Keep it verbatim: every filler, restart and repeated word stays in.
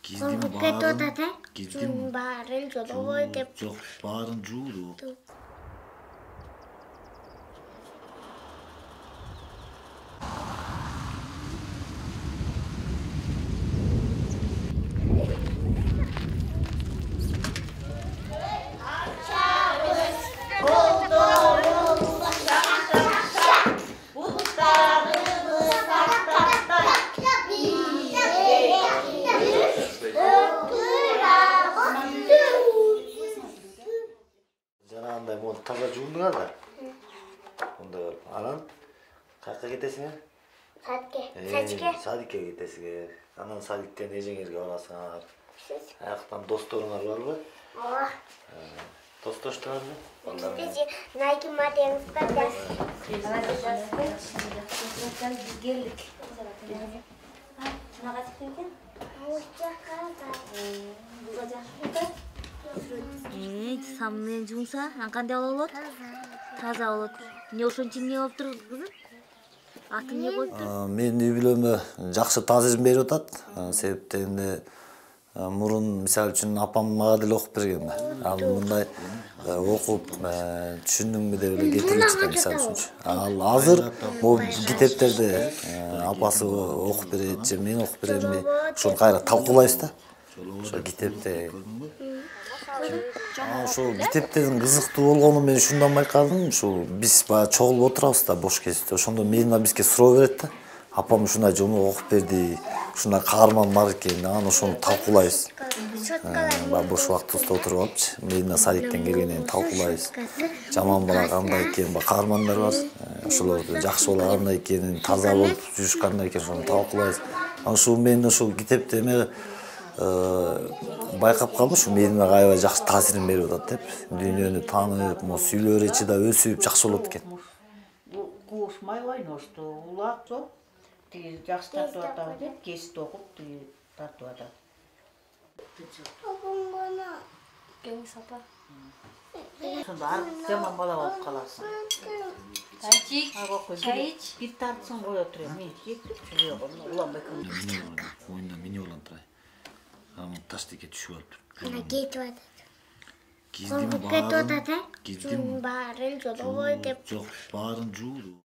Gizdin bağırın. Gizdin bağırın jolobay dep. Yok bağırın juğdu. Janağınday bunu taza juğundular da. Onda anan kakka ketesine? Sadike. Sadike. Sadike ketesiga. Anan Sadik'ten ejеңерге барасың алар. Аяктан досторуңар барбы? Ооба. Достоштуңарбы? Биз Найки Маденскта да. Biz geldik. Şuna kaç geldi? Ee, sammen jumsa, kандай болот? Таза болот. Эмне ошончо эмне болуп тур кызым? Атын эмне коюптур? Менин үй бүлөмө жакшы таасирин берип атат. Себептен мурун мисалы үчүн апам мага деле окуп берген да. Ал мындай окуп түшүндүңбү деп эле кетирип чыккан мисалы үчүнчү. Ал азыр бул китептерди апасы окуп берет же мен окуп беремби? Ошону кайра талкуулайбыз да. Ошо китепте ошол китептердин кызыктуу болгонун мен ушундан байкадым. Ушул биз баягы чогулуп отурабыз да бош кезде. Ошондо Медина бизге суроо берет да. Апам ушундай жолу окуп берди, ушундай каарман бар экен, анан ошону талкуулайбыз. Баягы бош убактыбызда отуруп алыпчы, Медина Садиктен келгенден кийин талкуулайбыз. Жаман бала кандай экен, баягы каармандар бар. Ошолорду жакшы бала кандай экенин, таза болуп жүрүш кандай экен, ошону талкуулайбыз. Анан ушул мен ушул китепте эме байкап калдым, ушу Мединага аябай жакшы таасирин берип атат деп. Дүйнөнү таанып, могу сүйлөө речи да өсүп, жакшы болот экен. Куушмай ойношту, улак жок. Тиги жакшы тартып атабы деп, кесип окуп, тиги тартып атат. Апам бана. Кеңиз апа. Сонда арып жаман бала болуп каласың. Чайчик, чай ич. Бир тартсаң кое турам. Мен жеп, жок, уланбай калдым. Моюнда мини улан турай. Анан таштекке түшүп алыптыр. Ана кетип атат. Gizdin Кетип bağırın. атат, э? Gizdin Баарын жолобой деп. Yok bağırın juğdu.